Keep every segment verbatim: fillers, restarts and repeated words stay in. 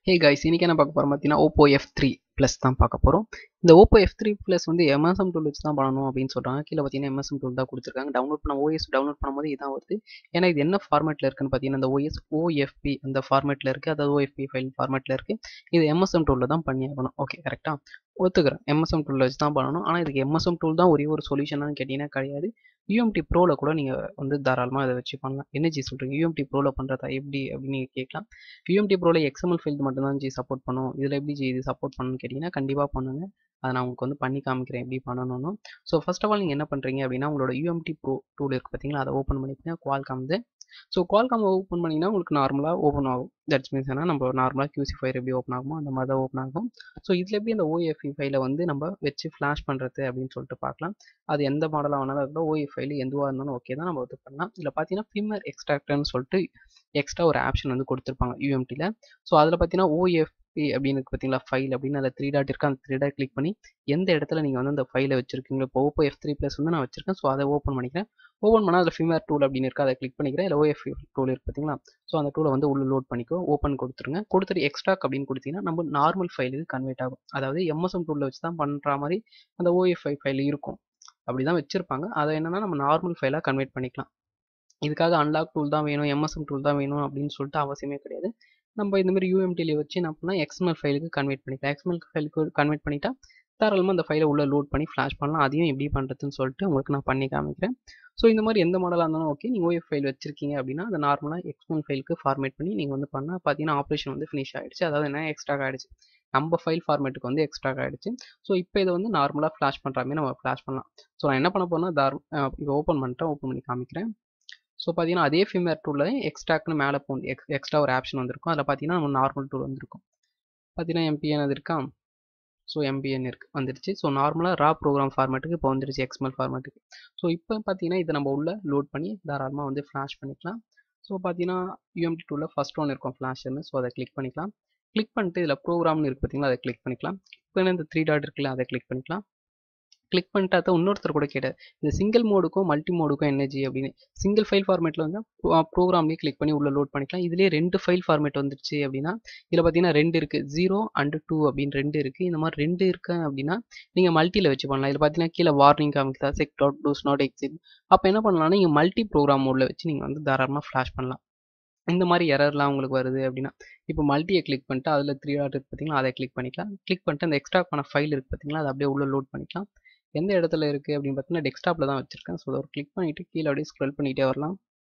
Hey guys, இன்னைக்கு என்ன பார்க்க போறோம் பார்த்தீங்கன்னா OPPO F three Plus தான் பார்க்க போறோம். இந்த OPPO F three Plus வந்து M S M tool வச்சு தான் பண்ணணும் அப்படின்னு சொல்றாங்க. கீழே பார்த்தீங்கன்னா M S M tool தான் கொடுத்துருக்காங்க. டவுன்லோட் பண்ண O S டவுன்லோட் பண்ணும்போது இதான் வருது. ஏன்னா இது என்ன ஃபார்மேட்டில் இருக்குன்னு பார்த்தீங்கன்னா இந்த O S O F P அந்த ஃபார்மேட்டில் இருக்குது. அதாவது O F P ஃபைல் ஃபார்மேட்டில் இருக்குது. இது M S M tool தான் பண்ணி ஆகணும். ஓகே கரெக்டாக ஒத்துக்கிறேன். M S M tool வச்சு தான் பண்ணணும். ஆனால் இதுக்கு M S M tool தான் ஒரே ஒரு சொல்யூஷனானு கேட்டிங்கன்னா கிடையாது. U M T Proல கூட நீங்கள் வந்து தாராளமாக அதை வச்சு பண்ணலாம். என்ன ஜி சொல்கிறீங்க? U M T Proல பண்ணுறதா எப்படி அப்படின்னு நீங்கள் கேட்கலாம். U M T Proல X M L ஃபைல் மட்டும்தான் ஜி சப்போர்ட் பண்ணும். இதில் எப்படி ஜி இது சப்போர்ட் பண்ணணும்னு கேட்டிங்கன்னா கண்டிப்பாக பண்ணுங்க. அதை நான் உங்களுக்கு வந்து பண்ணி காமிக்கிறேன் எப்படி பண்ணணும்னு. ஸோ ஃபர்ஸ்ட் ஆஃப் ஆல் நீங்கள் என்ன பண்ணுறீங்க அப்படின்னா உங்களோட U M T Pro tool இருக்குது பார்த்தீங்களா, அதை ஓப்பன் பண்ணிக்கங்க. Qualcomm இது. ஸோ Qualcomm ஓப்பன் பண்ணிங்கன்னா உங்களுக்கு நார்மலாக ஓப்பன் ஆகும். தட்ஸ் மீன்ஸ் ஏன்னா நம்ம நார்மலாக Q C ஃபைல் எப்படி ஓப்பன் ஆகுமோ அந்த மாதிரி தான் ஓப்பன் ஆகும். ஸோ இதில் எப்படி அந்த O F P ஃபைலை வந்து நம்ம வச்சு ஃப்ளாஷ் பண்ணுறது அப்படின்னு சொல்லிட்டு பார்க்கலாம். அது எந்த மாடலாக வேணாலும் இருந்தால் O F ஃபைல் எதுவாக இருந்தாலும் ஓகே தான், நம்ம இது பண்ணலாம். இதில் பார்த்தீங்கன்னா ஃபிம்மர் எக்ஸ்ட்ராக்டர்னு சொல்லிட்டு எக்ஸ்ட்ரா ஒரு ஆப்ஷன் வந்து கொடுத்துருப்பாங்க U M Tல. ஸோ அதில் பார்த்தீங்கன்னா O F P அப்படின்னு இருக்கு பார்த்தீங்களா ஃபைல் அப்படின்னு அதில் த்ரீ டாட் இருக்குது. அந்த த்ரீ டாட் கிளிக் பண்ணி எந்த இடத்துல நீங்கள் வந்து அந்த ஃபைலை வச்சிருக்கீங்களோ இப்போ OPPO F three Plus வந்து நான் வச்சிருக்கேன். ஸோ அதை ஓப்பன் பண்ணிக்கிறேன். ஓப்பன் பண்ணால் அதில் ஃபிம்மர் டூல் அப்படின்னு இருக்குது, அதை கிளிக் பண்ணிக்கிறேன். இல்லை O F P டூல் இருக்குது பார்த்தீங்களா, ஸோ அந்த டூலை வந்து உள்ள லோட் பண்ணிக்கோ. ஓப்பன் கொடுத்துருங்க. கொடுத்துட்டு எக்ஸ்ட்ராக் அப்படின்னு கொடுத்தீங்கன்னா நம்ம நார்மல் ஃபைலுக்கு கன்வெர்ட் ஆகும். அதாவது M S M டூலில் வச்சு தான் பண்ணுற மாதிரி அந்த O F P ஃபைல் இருக்கும். அப்படி தான் வச்சுருப்பாங்க. அதை என்னென்னா நம்ம நார்மல் ஃபைலாக கன்வெர்ட் பண்ணிக்கலாம். இதுக்காக அன்லாக் டூல் தான் வேணும், M S M டூல் தான் வேணும் அப்படின்னு சொல்லிட்டு அவசியமே கிடையாது. நம்ம இந்த மாதிரி U M Tல வச்சு என்ன பண்ணலாம், X M L ஃபைலுக்கு கன்வெர்ட் பண்ணிக்கலாம். X M L ஃபைலுக்கு கன்வெர்ட் பண்ணிட்டா தாராளமாக அந்த ஃபைலை உள்ள லோட் பண்ணி ஃப்ளாஷ் பண்ணலாம். அதையும் எப்படி பண்ணுறதுன்னு சொல்லிட்டு உங்களுக்கு நான் பண்ணி காமிக்கிறேன். ஸோ இந்த மாதிரி எந்த மாடலாக இருந்தாலும் ஓகே. நீங்கள் O F ஃபைல் வச்சிருக்கீங்க அப்படின்னா அதை நார்மலாக X M L ஃபைலுக்கு ஃபார்மேட் பண்ணி நீங்கள் வந்து பண்ணால் பார்த்தீங்கன்னா ஆப்ரேஷன் வந்து ஃபினிஷ் ஆகிடுச்சு. அதாவது என்ன எக்ஸ்ட்ரா ஆகிடுச்சு, நம்ம ஃபைல் ஃபார்மேட்டுக்கு வந்து எக்ஸ்ட்ரா ஆகிடுச்சு. ஸோ இப்போ இதை வந்து நார்மலாக ஃப்ளாஷ் பண்ணுற மாதிரி நம்ம ஃப்ளாஷ் பண்ணலாம். ஸோ நான் என்ன பண்ண போறேன்னா தார் இப்போ ஓப்பன் பண்ணிட்டேன். ஓப்பன் பண்ணி காமிக்கிறேன். ஸோ பார்த்தீங்கன்னா அதே ஃபிம்மர் டூலில் எக்ஸ்ட்ராக்ட்னு மேலே போகும். எக்ஸ் எக்ஸ்ட்ரா ஒரு ஆப்ஷன் வந்திருக்கும். அதில் பார்த்தீங்கன்னா நம்ம நார்மல் டூல் வந்திருக்கும். பார்த்தீங்கன்னா M P N அது இருக்கா, ஸோ M P N இருக்குது வந்துருச்சு. ஸோ நார்மலாக ரா ப்ரோக்ராம் ஃபார்மேட்டுக்கு இப்போ வந்துருச்சு X M L ஃபார்மேட்டுக்கு. ஸோ இப்போ பார்த்தீங்கன்னா இதை நம்ம உள்ள லோட் பண்ணி தாராளமாக வந்து ஃப்ளாஷ் பண்ணிக்கலாம். ஸோ பார்த்தீங்கன்னா U M T டூலில் ஃபஸ்ட் ஒன் இருக்கும் ஃப்ளாஷ்னு. ஸோ அதை கிளிக் பண்ணிக்கலாம். கிளிக் பண்ணிட்டு இதில் ப்ரோக்ராம்னு இருக்குது பார்த்தீங்களா, அதை கிளிக் பண்ணிக்கலாம். இப்போ இந்த த்ரீ டாட் இருக்குல்ல, அதை கிளிக் பண்ணிக்கலாம். கிளிக் பண்ணிட்டு அதை இன்னொருத்தர் கூட கேட்டார், இது சிங்கிள் மோடுக்கும் மல்டி மோடுக்கும் என்ன ஜி அப்படின்னு. சிங்கிள் ஃபைல் ஃபார்மேட்டில் வந்து ப்ரோக்ராம்லேயே கிளிக் பண்ணி உள்ள லோட் பண்ணிக்கலாம். இதுலேயே ரெண்டு ஃபைல் ஃபார்மேட் வந்துருச்சு அப்படின்னா இதில் பார்த்தீங்கன்னா ரெண்டு இருக்குது, ஜீரோ அண்டு டூ அப்படின்னு ரெண்டு இருக்குது. இந்த மாதிரி ரெண்டு இருக்கு அப்படின்னா நீங்கள் மல்டியில் வச்சு பண்ணலாம். இதில் பார்த்தீங்கன்னா கீழே வார்னிங் காமிக்குதா, check dot does not exit. அப்போ என்ன பண்ணலாம்னா நீங்கள் மல்டி ப்ரோக்ராம் மோடில் வச்சு நீங்கள் வந்து தாராளமாக ஃப்ளாஷ் பண்ணலாம். இந்த மாதிரி எரர்லாம் உங்களுக்கு வருது அப்படின்னா இப்போ மல்டியை கிளிக் பண்ணிட்டு அதில் த்ரீ டாட் இருக்குது பார்த்தீங்களா, அதை கிளிக் பண்ணிக்கலாம். கிளிக் பண்ணிட்டு அந்த எக்ஸ்ட்ரா பண்ண ஃபைல் இருக்குது பார்த்தீங்களா, அதை அப்படியே உள்ள லோட் பண்ணிக்கலாம். எந்த இடத்துல இருக்குது அப்படின்னு பார்த்தீங்கன்னா டெஸ்க்டாப்பில் தான் வச்சுருக்கேன். ஸோ ஒரு கிளிக் பண்ணிவிட்டு கீழே அப்படியே ஸ்க்ரோல் பண்ணிகிட்டே வரலாம்.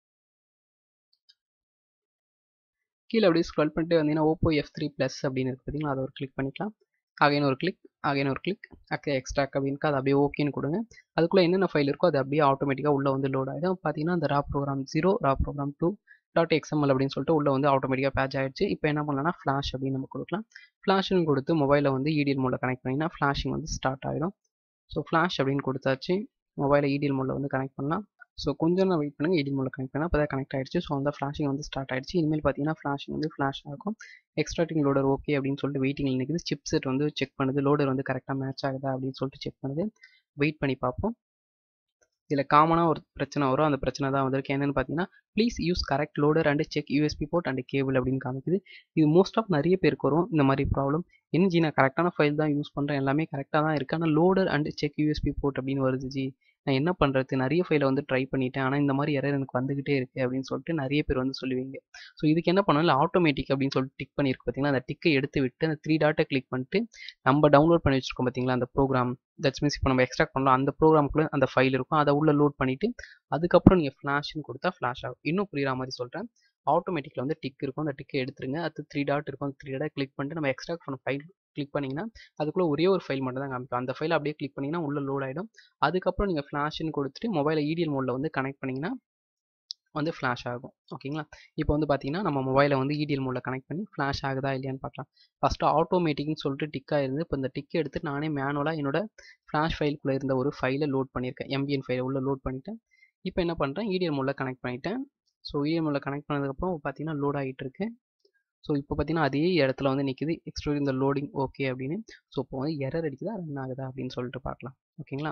கீழே அப்படியே ஸ்க்ரோல் பண்ணிட்டு வந்தீங்கன்னா OPPO F three Plus அப்படின்னு இருக்குது பார்த்தீங்களா, அதை ஒரு கிளிக் பண்ணிக்கலாம். அகைன் ஒரு கிளிக், அகைன் ஒரு கிளிக், அக்கே எக்ஸ்ட்ராக் அப்படின்னு அதை அப்படியே ஓகேன்னு கொடுங்க. அதுக்குள்ளே என்னென்ன ஃபைல் இருக்கோ அது அப்படியே ஆட்டோமேட்டிக்காக உள்ளே வந்து லோட் ஆகிடும். பார்த்தீங்கன்னா அந்த raw program zero raw program two dot XML அப்படின்னு சொல்லிட்டு உள்ளே வந்து ஆட்டோமேட்டிக்காக பேட்ச் ஆகிடுச்சு. இப்போ என்ன பண்ணலாம்னா ஃப்ளாஷ் அப்படின்னு நம்ம கொடுக்கலாம். ஃப்ளாஷ்னு கொடுத்து மொபைலில் வந்து E D L மோடில் கனெக்ட் பண்ணிங்கன்னா ஃப்ளாஷிங் வந்து ஸ்டார்ட் ஆகிடும். ஸோ ஃப்ளாஷ் அப்படின்னு கொடுத்தாச்சு. மொபைலை E D L மோடில் வந்து கனெக்ட் பண்ணலாம். ஸோ கொஞ்சம் நான் வெயிட் பண்ணுங்கள். E D L மோடில் கனெக்ட் பண்ணால் அப்போ தான் கனெக்ட் ஆகிடுச்சு. ஸோ அந்த ஃப்ளாஷிங் வந்து ஸ்டார்ட் ஆகிடுச்சு. இனிமேல் பார்த்தீங்கன்னா ஃப்ளாஷிங் வந்து ஃப்ளாஷ் ஆகும். எக்ஸ்ட்ராக்டிங் லோடர் ஓகே அப்படின்னு சொல்லிட்டு வெயிட்டிங்கில் நிற்குது. சிப் செட் வந்து செக் பண்ணுது, லோடர் வந்து கரெக்டாக மேட்ச் ஆகுதா அப்படின்னு சொல்லிட்டு செக் பண்ணுது. வெயிட் பண்ணி பார்ப்போம். இதில் காமனாக ஒரு பிரச்சனை வரும். அந்த பிரச்சனை தான் வந்திருக்கு. என்னென்னு பார்த்தீங்கன்னா please use correct loader and check U S B port and cable அப்படின்னு காமிக்குது. இது மோஸ்ட் ஆஃப் நிறைய பேருக்கு வரும் இந்த மாதிரி ப்ராப்ளம். என்ன ஜி நான் கரெக்டான ஃபைல் தான் யூஸ் பண்ணுறேன், எல்லாமே கரெக்டாக தான் இருக்குது, ஆனால் loader and check U S B port அப்படின்னு வருது ஜி, நான் என்ன பண்ணுறது, நிறைய ஃபைலை வந்து ட்ரை பண்ணிட்டேன் ஆனால் இந்த மாதிரி எரர் எனக்கு வந்துகிட்டே இருக்குது அப்படின்னு சொல்லிட்டு நிறைய பேர் வந்து சொல்லுவீங்க. ஸோ இதுக்கு என்ன பண்ணணும், இல்லை ஆட்டோமேட்டிக் அப்படின்னு சொல்லிட்டு டிக் பண்ணியிருக்கு பார்த்தீங்களா, அந்த டிக்கை எடுத்து விட்டு அந்த த்ரீ டாட்டை கிளிக் பண்ணிட்டு நம்ம டவுன்லோட் பண்ணி வச்சுருக்கோம் பார்த்தீங்களா அந்த ப்ரோக்ராம், தட்ஸ் மீன்ஸ் இப்போ நம்ம எக்ஸ்ட்ராக்ட் பண்ணலாம் அந்த ப்ரோக்ராமுக்குள்ளே அந்த ஃபைல் இருக்கும், அதை உள்ள லோட் பண்ணிவிட்டு அதுக்கப்புறம் நீங்கள் ஃப்ளாஷ்னு கொடுத்தா ஃப்ளாஷ் ஆகும். இன்னும் புரியுற மாதிரி சொல்கிறேன். ஆட்டோமேட்டிக்கில் வந்து டிக் இருக்கும், அந்த டிக்கை எடுத்துருங்க. அது த்ரீ டாட் இருக்கும், அந்த த்ரீ டாட்டை கிளிக் பண்ணிட்டு நம்ம எக்ஸ்ட்ராக்ட் பண்ண ஃபைல் கிளிக் பண்ணிங்கன்னா அதுக்குள்ளே ஒரே ஒரு ஃபைல் மட்டும் தான் காமிக்கும். அந்த ஃபைல் அப்படியே கிளிக் பண்ணிங்கன்னா உள்ளே லோட் ஆகிடும். அதுக்கப்புறம் நீங்கள் ஃப்ளாஷ்னு கொடுத்துட்டு மொபைலை E D L மோடில் வந்து கனெக்ட் பண்ணிங்கன்னா வந்து ஃப்ளாஷ் ஆகும். ஓகேங்களா. இப்போ வந்து பார்த்தீங்கன்னா நம்ம மொபைலை வந்து E D L மோடில் கனெக்ட் பண்ணி ஃப்ளாஷ் ஆகுதா இல்லையான்னு பார்க்கலாம். ஃபஸ்ட்டு ஆட்டோமேட்டிக்னு சொல்லிட்டு டிக்காக இருந்து இப்போ இந்த டிக்கை எடுத்து நானே மேனுவலாக என்னோட ஃப்ளாஷ் ஃபைலுக்குள்ளே இருந்த ஒரு ஃபைலை லோட் பண்ணியிருக்கேன். M B N ஃபைலை உள்ள லோட் பண்ணிவிட்டேன். இப்போ என்ன பண்ணுறேன், E D L மோடில் கனெக்ட் பண்ணிவிட்டேன். ஸோ E D L மோடில் கனெக்ட் பண்ணதுக்கப்புறம் பார்த்தீங்கன்னா லோட் ஆகிட்டு இருக்கு. ஸோ இப்போ பார்த்தீங்கன்னா அதே இடத்துல வந்து நிற்குது எக்ஸ்ட்ரா இந்த லோடிங் ஓகே அப்படின்னு. ஸோ இப்போ வந்து எரர் அடிக்குதா ரன் ஆகுதா அப்படின்னு சொல்லிட்டு பார்க்கலாம். ஓகேங்களா.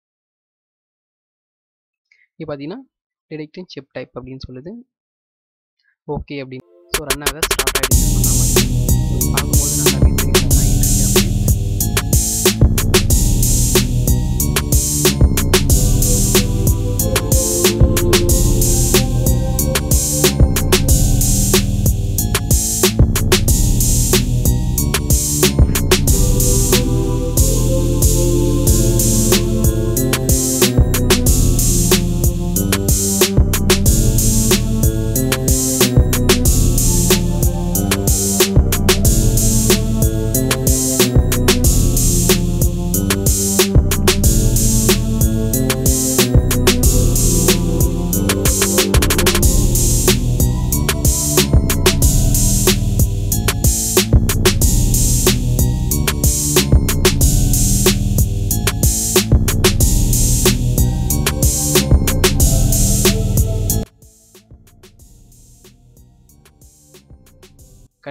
இப்போ பார்த்தீங்கன்னா டிடெக்டிங் சிப் டைப் அப்படின்னு சொல்லுது ஓகே அப்படின்னு. ஸோ ரன் ஆக ஸ்டார்ட் ஆகிடுச்சு சொன்ன மாதிரி.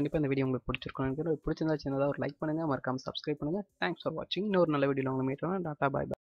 கண்டிப்பாக இந்த வீடியோ உங்களுக்கு பிடிச்சிருக்கும் நினைக்கிறேன். பிடிச்சிருந்தா சின்னதாக ஒரு லைக் பண்ணுங்கள், மறக்காமல் சப்ஸ்கிரைப் பண்ணுங்கள். தேங்க்ஸ் ஃபார் வாட்சிங். இன்னொரு நல்ல வீடியோவில் உங்களை மீட் பண்ணலாம். டாட்டா பாய் பாய்.